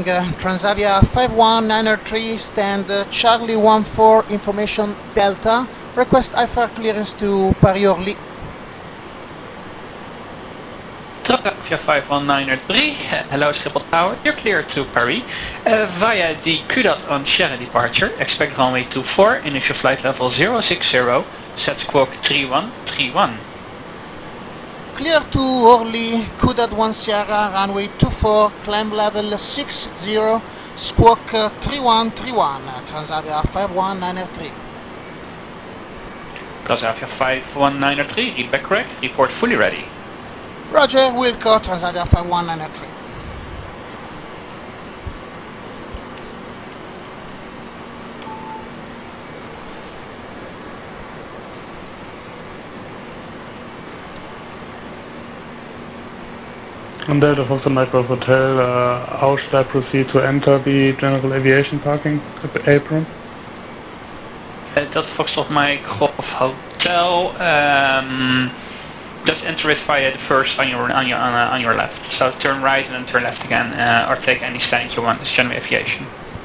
Transavia 51903, stand Charlie 14, information Delta. Request IFR clearance to Paris-Orly. Transavia 51903, hello Schiphol Tower, you're clear to Paris. Via the QDOT on Sierra departure, expect runway 24, initial flight level 060, set squawk 3131. Clear to Orly, QDOT 1 Sierra, runway 24, climb level 60, squawk 3131, Transavia 51903. Transavia 51903, read back correct, report fully ready. Roger, Wilco, Transavia 51903. And Delta Foxtrot Micro Hotel, how should I proceed to enter the general aviation parking apron? Delta Foxtrot Micro Hotel, just enter it via the first on your left. So turn right and then turn left again, or take any stand you want. It's general aviation.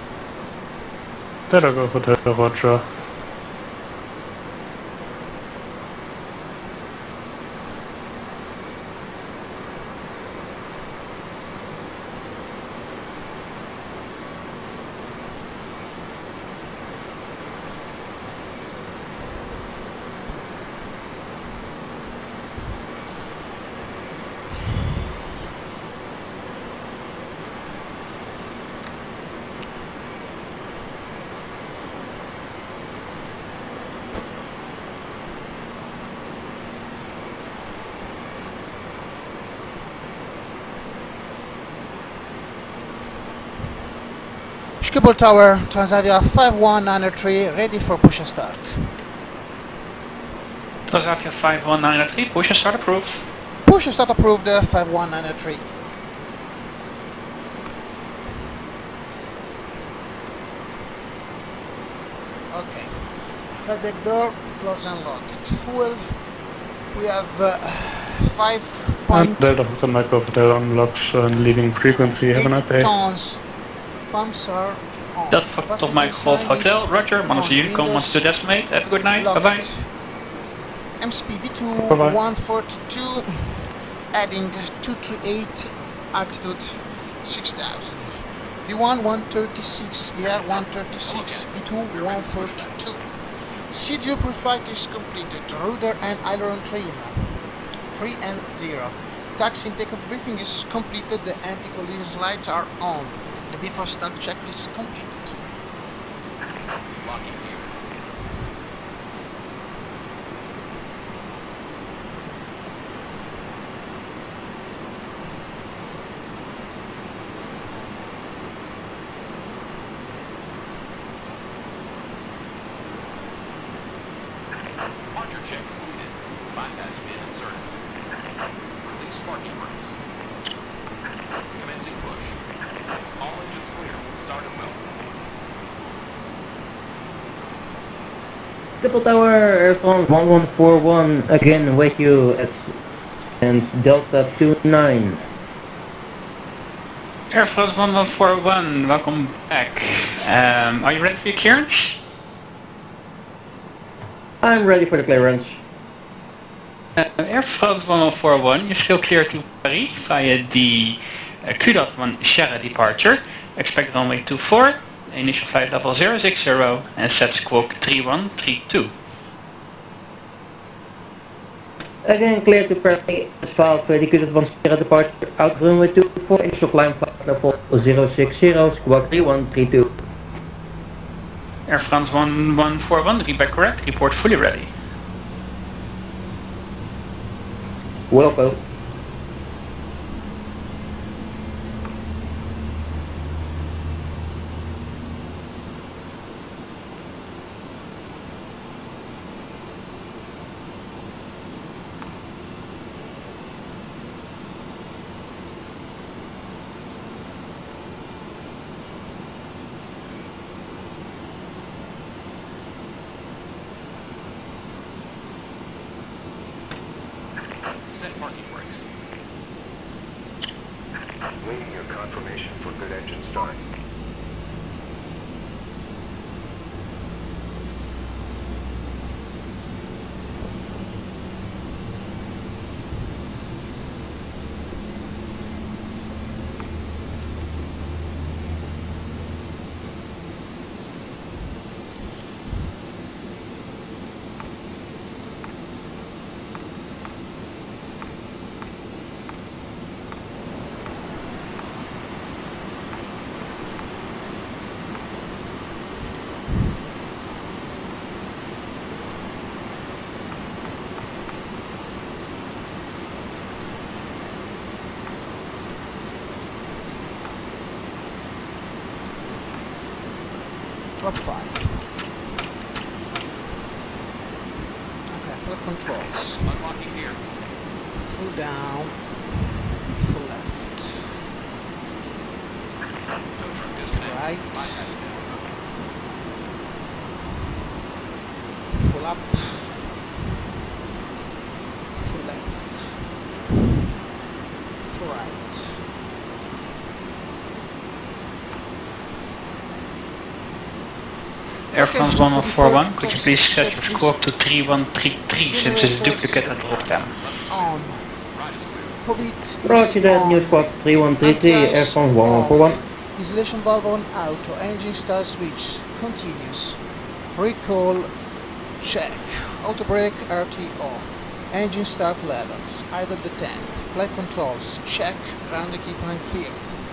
Delta Golf Hotel, Roger. Schiphol Tower, Transavia 51903, ready for push and start. Transavia 51903, push and start approved. Push and start approved, 51903. Okay. Flight deck door, close and lock. It's full. We have 5 And Delta Foxtrot Micro Hotel unlocks and leaving frequency. Have a nice day. tons. Pumps are on. Delta Foxtrot Micro Hotel, Roger, monitor Unicom wants to decimate. Have a good night, bye bye. MSP-V2 Bye-bye. 142, adding 238, altitude 6000. V1 136, VR 136, V2 142. CDO pre-flight is completed, rudder and aileron trim, 3 and 0. Taxi and takeoff briefing is completed, the anti-collision lights are on. The before start checklist is completed. Launcher check completed. Bypass pin inserted. Release parking brakes. Commencing push. All engines clear. Start and move. Schiphol Tower, Air France 1141, again with you at and Delta 29. Air France 1141, welcome back. Are you ready for your clearance? I'm ready for the clearance. Air France 1141, you're still clear to Paris via the QDOT 1 Sierra departure. Expect runway 24, initial flight level 060, and set squawk 3132. Again, clear to Paris, 12, the QDOT 1 Sierra departure, out runway 24, initial climb flight level 060, squawk 3132. Air France 1141, read back correct, report fully ready. Welcome. Set parking brakes. Waiting your confirmation for good engine start. Flap 5. Okay, flap controls. Unlocking gear. Full down, full left, Tow truck disconnect. right, Bypass down. full up, full left, full right. Air France Okay, 1041, could you taxi, please set your please. scope to 3133 since it's duplicate at Rotterdam? On. Ride is clear. Probit is Roger that, on. New Squad 3133, Air Anti-ice France off. 1141. Isolation valve on auto. Engine start switch. Continuous. Recall check. Auto brake RTO. Engine start levels. Idle detent. Flight controls. Check. Ground equipment clear.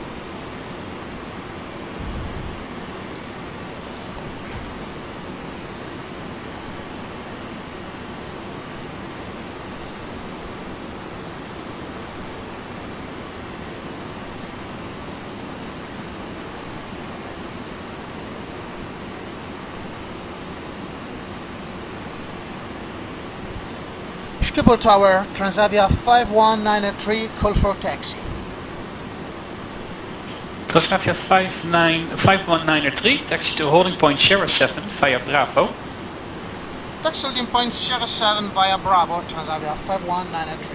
Schiphol Tower, Transavia 5193, call for taxi. Transavia 5193, taxi to holding point Sierra 7 via Bravo. Taxi holding point Sierra 7 via Bravo, Transavia 5193.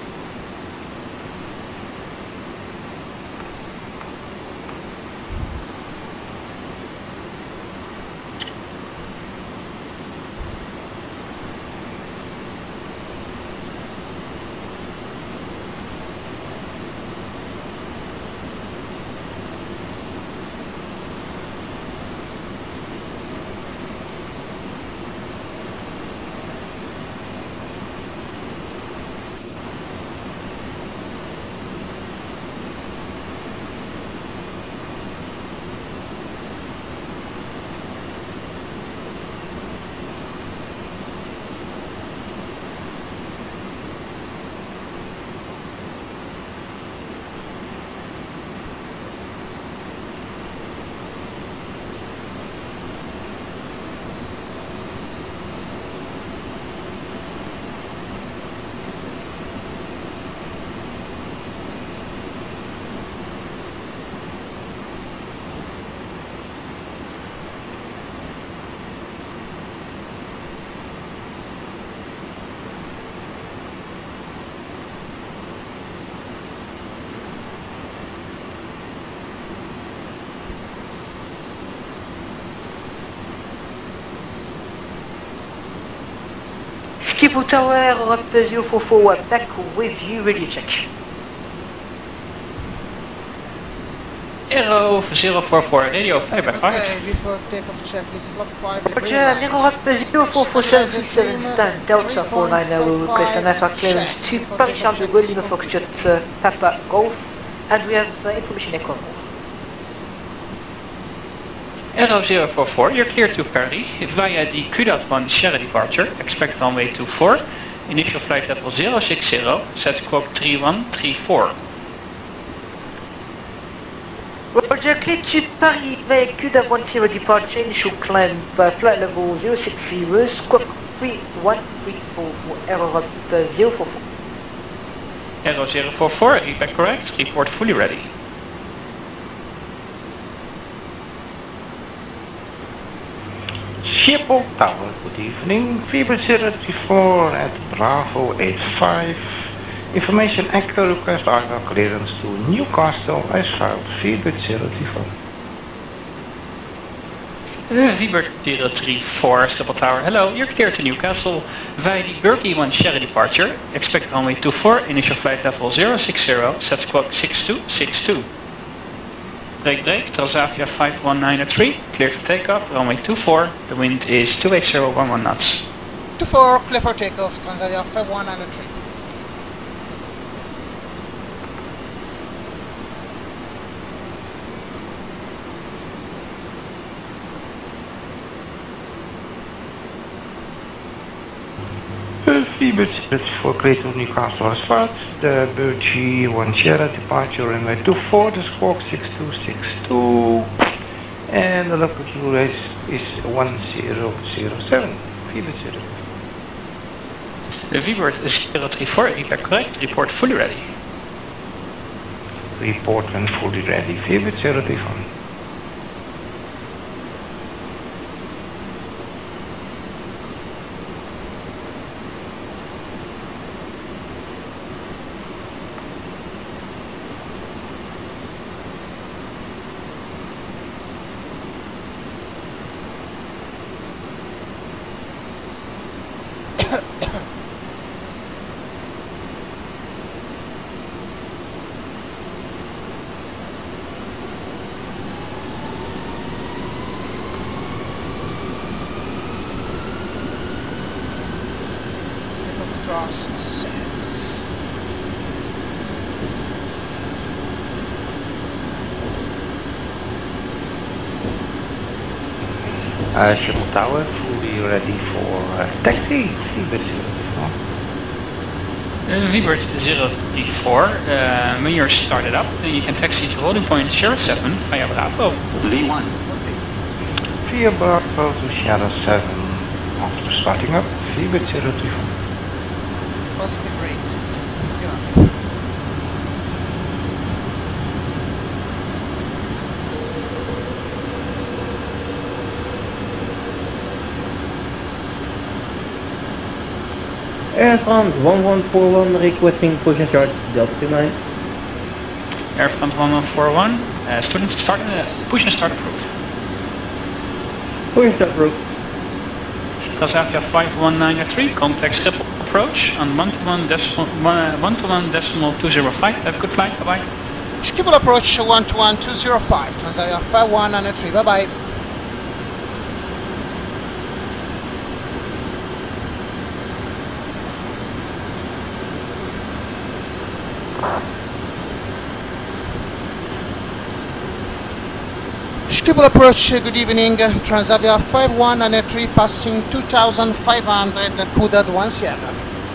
Schiphol Tower, Europe 044, back with you, radio check. Aero 044, radio 5 by 5. Okay, before takeoff checklist, flap 5. Roger, Europe 044 Delta 490, we request an FR clearance to Paris Charles de Gaulle, Lima Foxtrot, Papa Golf, and we have information echo. Aero 044, you're clear to Paris via the Q.1 Sierra departure, expect runway 24, initial flight level 060, set scope 3134. Roger, clear to Paris via Q.1 Sierra departure, initial climb flight level 060, squawk 3134 for Europe 044. Aero 044, feedback correct, report fully ready. Schiphol Tower, good evening. Fever 034 at Bravo 85. Information echo request arrival clearance to Newcastle as filed Fever 034. Viber 034, Schiphol Tower. Hello, you're clear to Newcastle via the Berkey 1 Sierra departure. Expect runway 24, initial flight level 060, set squawk 6262. Break, Transavia 51903, clear to takeoff, runway 24, the wind is 28011 knots. 24, clear for takeoff, Transavia 5193. Viber 04, clear to Newcastle Asphalt. The Berkey 1 Sierra departure runway 24, the squawk 6262. And the local rate is 1007. Viber 0. The Viber 034, repeat correct, report fully ready. Report when fully ready. Viber 034. Thrust set. Schiphol Tower, fully ready for taxi. Viber 034. Viber 034, when you're started up, then you can taxi to holding point 07 via Bravo. V1. Via Bravo to Sierra 7 after starting up. Viber 034. Positive rate. Yeah. Air France 1141 requesting push and start Delta 29. Air France 1141, student start, push and start approved. Push and start approved. Transavia 5193, contact Schiphol approach on 121.205. Have a good flight, bye bye. Schiphol approach 121.205, Transavia 5193, bye bye. Schiphol approach, good evening, Transavia 5193 passing 2500, Kudad 1 Sierra.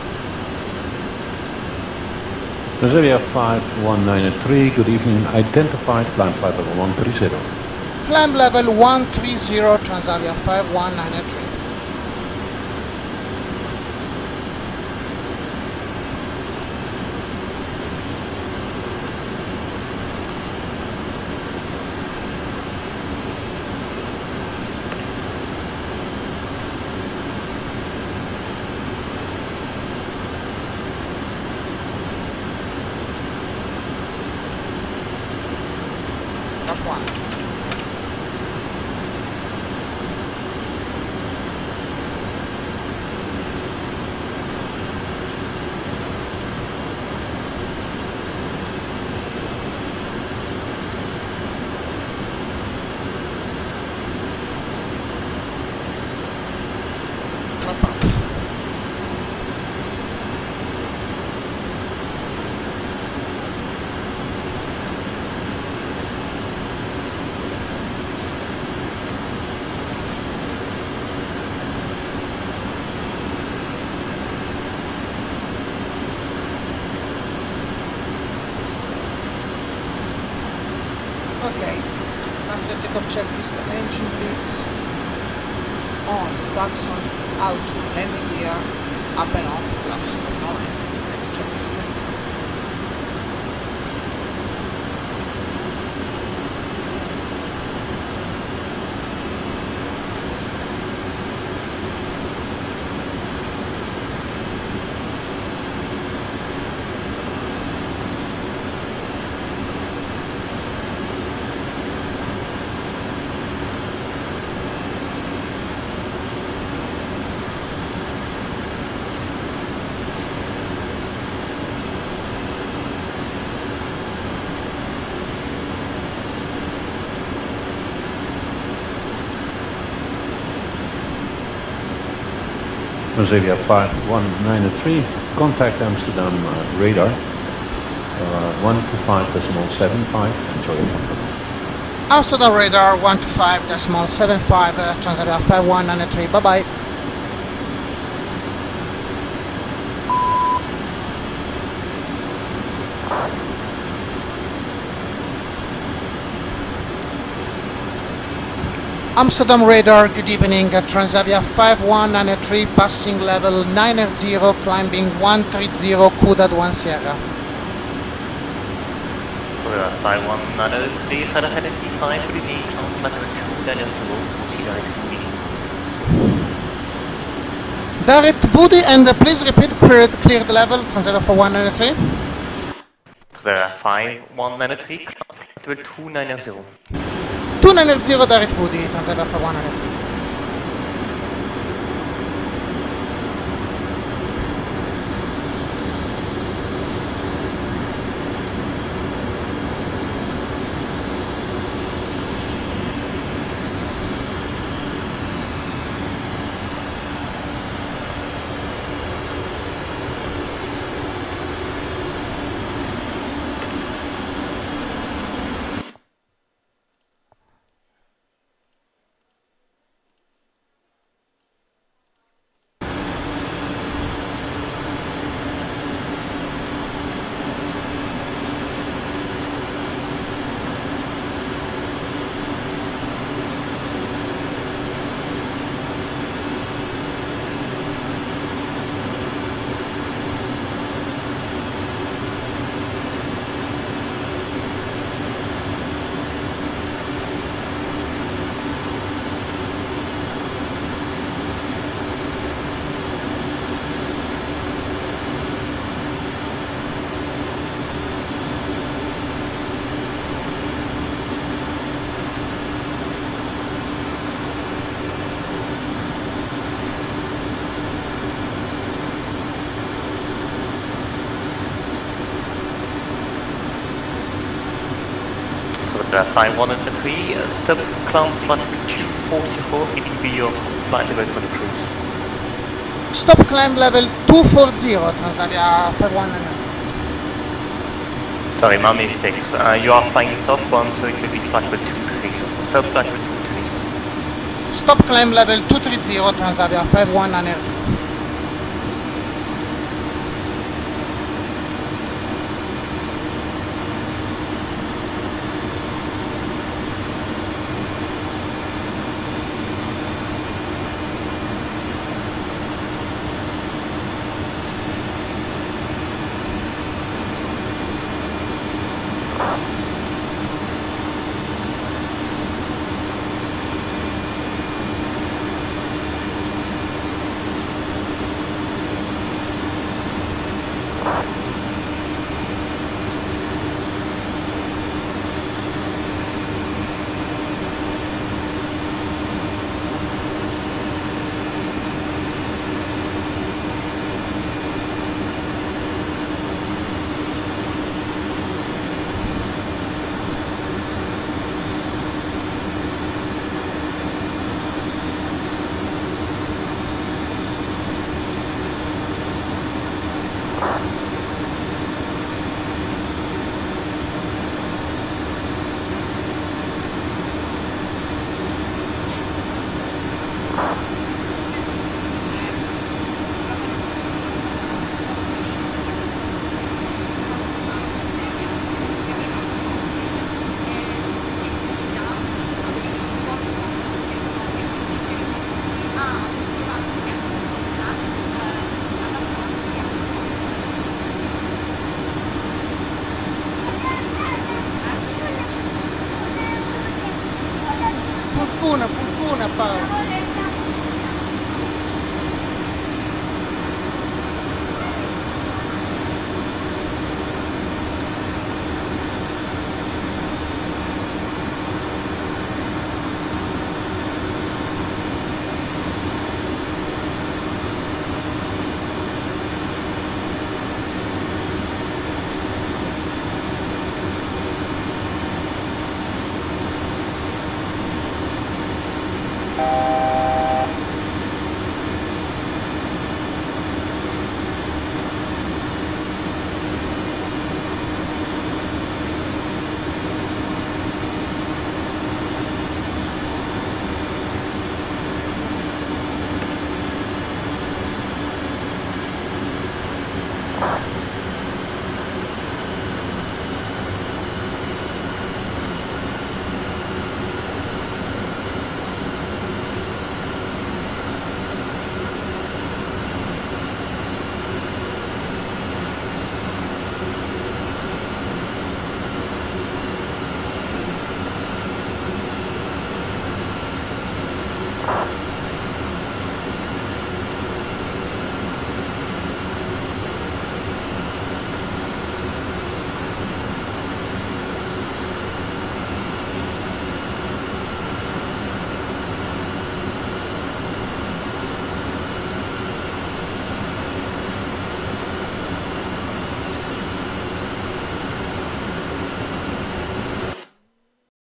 Transavia 5193, good evening, identified climb flight level 130. Climb level 130, Transavia 5193. Okay, after takeoff checklist, engine leads on, backs on, out, landing gear, up and off, flaps on, takeoff checklist complete. Transavia 5193, contact Amsterdam radar. 125.75, enjoy your company. Amsterdam radar 125.75, Transavia 5193, bye bye. Amsterdam radar, good evening, Transavia 5193, passing level 980, climbing 130, Kudat 1 Sierra. 5193, ga ahead at T5 for the details, matter 2 Direct Woody, and please repeat cleared level, Transavia 4193. 5193, to 290. 290 Direct Woody, Transavia 4193. Flight 103, stop climb flight 244, it will be your flight level for the cruise. Stop climb level 240, Transavia 5193. Sorry, my mistake. You are flying stop 1, so it will be flight level 23. Stop flight level 23. Stop climb level 230, Transavia 5193. Fortuna, Paolo.